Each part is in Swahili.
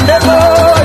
Konde Boy.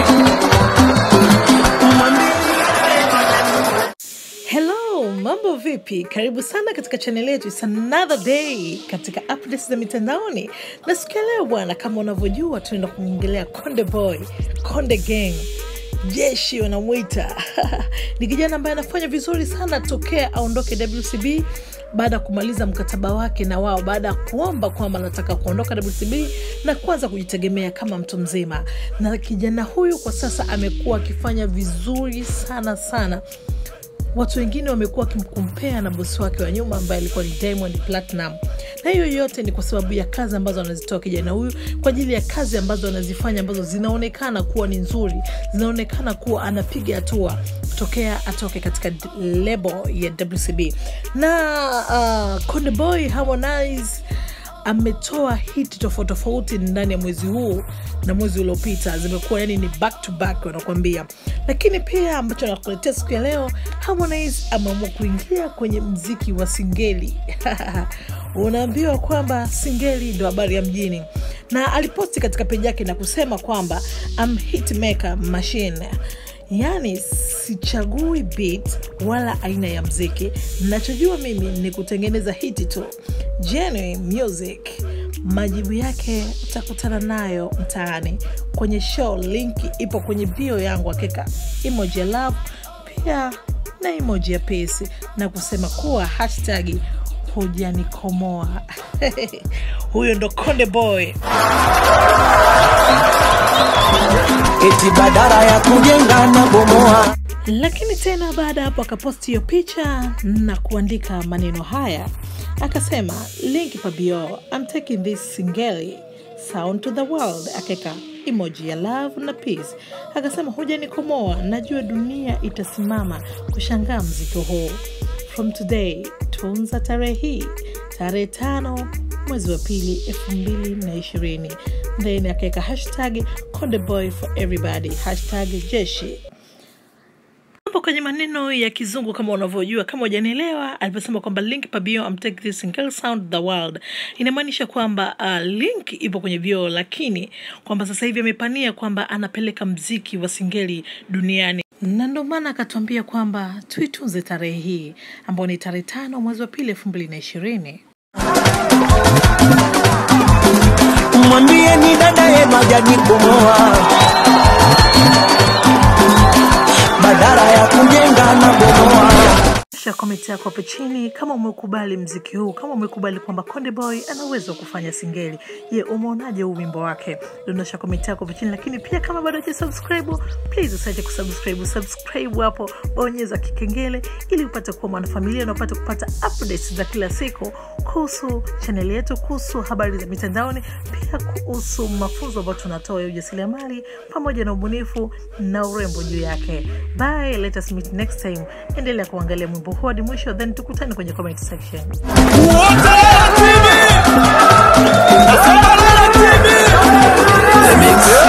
Hello, mambo vipi? Karibu sana katika channel yetu. It's another day katika updates za mitandaoni. Na siku ya leo bwana, kama unavyojua tunaenda kuongelea Konde Boy, Konde Gang. Jeshi wanamuita. Ni kijana ambaye anafanya vizuri sana tokea aondoke WCB baada ya kumaliza mkataba wake na wao, baada ya kuomba kwamba anataka kuondoka WCB na kuanza kujitegemea kama mtu mzima. Na kijana huyu kwa sasa amekuwa akifanya vizuri sana. Watu wengine wamekuwa wakimkompea na bosi wake wa nyuma ambaye alikuwa ni Diamond Platinum. Na hiyo yote ni kwa sababu ya kazi ambazo anazitoa kijana huyu, kwa ajili ya kazi ambazo anazifanya ambazo zinaonekana kuwa ni nzuri, zinaonekana kuwa anapiga hatua tokea atoke katika label ya WCB. Na Konde Boy Harmonize ametoa hit tofauti ndani ya mwezi huu na mwezi uliopita, zimekuwa yani ni back to back wanakuambia. Lakini pia ambacho nakuletea siku ya leo, Harmonize ameamua kuingia kwenye mziki wa singeli. Unaambiwa kwamba singeli ndio habari ya mjini. Na aliposti katika page yake na kusema kwamba I'm hitmaker machine. Yani sichagui beat wala aina ya mziki. Ninachojua mimi ni kutengeneza hiti tu. Genuine music. Majibu yake utakutana nayo mtaani kwenye show. Linki ipo kwenye bio yangu, hakika emoji ya love pia na emoji ya peace, na kusema kuwa hashtag hujanikomoa. Huyo ndo Konde Boy. Eti badala ya kujenga na bomoa. Lakini tena baada hapo akaposti hiyo picha na kuandika maneno haya. Akasema link pa bio, I'm taking this singeli sound to the world. Akeka emoji ya love na peace. Akasema hujanikomoa, najua dunia itasimama kushangaa mziki huu. From today, tunza tarehe hii, tarehe 5 mwezi wa pili 2020. Then akeka hashtag Konde Boy for everybody, hashtag jeshi. Hapo kwenye maneno ya kizungu kama unavyojua, kama hujanielewa, aliposema kwamba link pa bio, I'm taking this single sound the world, inamaanisha kwamba link ipo kwenye bio, lakini kwamba sasa hivi amepania kwamba anapeleka mziki wa singeli duniani. Na ndo maana akatuambia kwamba tuitunze tarehe hii ambayo ni tarehe 5 mwezi wa pili 2020. Mwambie ni dada yenu hajanikomoa, badala ya kujenga na bomoa. Comment yako hapo chini kama umekubali mziki huu, kama umekubali kwamba Konde Boy ana uwezo wa kufanya singeli. Je, umeonaje huu wimbo wake? Dondosha comment yako hapo chini. Lakini pia kama bado hujasubscribe, please usiache kusubscribe hapo, bonyeza kikengele ili upate kuwa mwanafamilia na upate kupata updates za kila siku kuhusu channel yetu, kuhusu habari za mitandaoni, pia kuhusu mafunzo ambayo tunatoa ya ujasiriamali pamoja na ubunifu na urembo juu yake. Bye, let us meet next time. Endelea kuangalia mwimbo huu hadi mwisho, then tukutane kwenye comment section. What a TV!